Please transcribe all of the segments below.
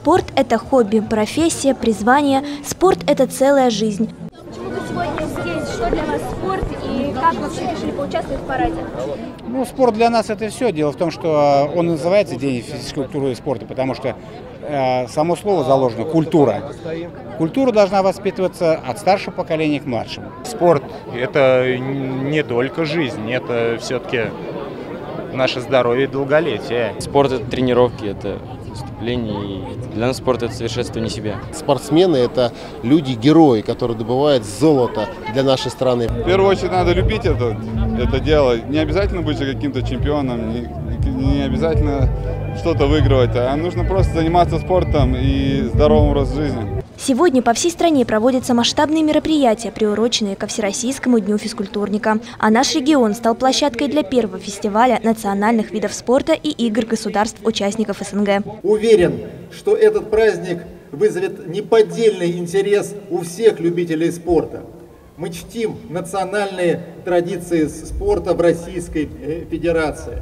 Спорт – это хобби, профессия, призвание. Спорт – это целая жизнь. Почему вы сегодня здесь? Что для вас спорт и как вообще решили поучаствовать в параде? Ну, спорт для нас это все. Дело в том, что он называется День физической культуры и спорта, потому что само слово заложено – культура. Культура должна воспитываться от старшего поколения к младшему. Спорт – это не только жизнь, это все-таки наше здоровье и долголетие. Спорт – это тренировки, это выступления. И для нас спорт – это совершенствование себя. Спортсмены – это люди-герои, которые добывают золото для нашей страны. В первую очередь надо любить это дело. Не обязательно быть же каким-то чемпионом, не обязательно что-то выигрывать, а нужно просто заниматься спортом и здоровым образом жизни. Сегодня по всей стране проводятся масштабные мероприятия, приуроченные ко Всероссийскому дню физкультурника. А наш регион стал площадкой для первого фестиваля национальных видов спорта и игр государств-участников СНГ. Уверен, что этот праздник вызовет неподдельный интерес у всех любителей спорта. Мы чтим национальные традиции спорта в Российской Федерации.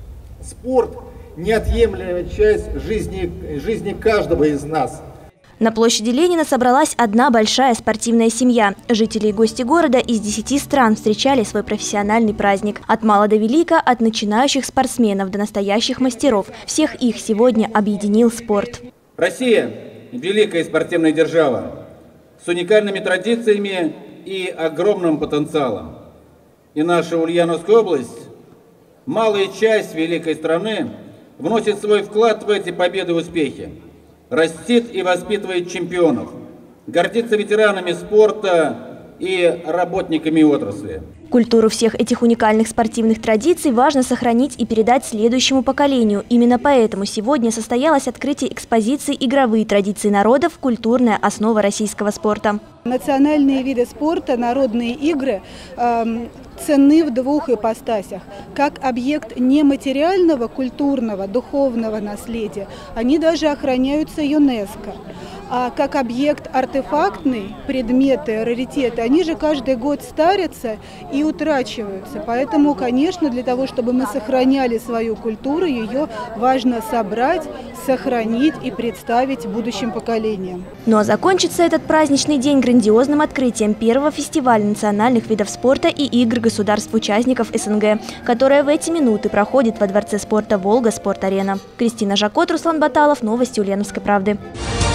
Спорт – неотъемлемая часть жизни каждого из нас. На площади Ленина собралась одна большая спортивная семья. Жители и гости города из 10 стран встречали свой профессиональный праздник. От мала до велика, от начинающих спортсменов до настоящих мастеров. Всех их сегодня объединил спорт. Россия – великая спортивная держава с уникальными традициями и огромным потенциалом. И наша Ульяновская область, малая часть великой страны, вносит свой вклад в эти победы и успехи. Растит и воспитывает чемпионов, гордится ветеранами спорта и работниками отрасли. Культуру всех этих уникальных спортивных традиций важно сохранить и передать следующему поколению. Именно поэтому сегодня состоялось открытие экспозиции «Игровые традиции народов. Культурная основа российского спорта». Национальные виды спорта, народные игры ценны в двух ипостасях. Как объект нематериального, культурного, духовного наследия, они даже охраняются ЮНЕСКО. А как объект артефактный, предметы, раритеты, они же каждый год старятся и утрачиваются. Поэтому, конечно, для того, чтобы мы сохраняли свою культуру, ее важно собрать, сохранить и представить будущим поколениям. Ну а закончится этот праздничный день грандиозным открытием первого фестиваля национальных видов спорта и игр государств-участников СНГ, которое в эти минуты проходит во Дворце спорта «Волга Спорт-Арена». Кристина Жакот, Руслан Баталов, новости Ульяновской правды.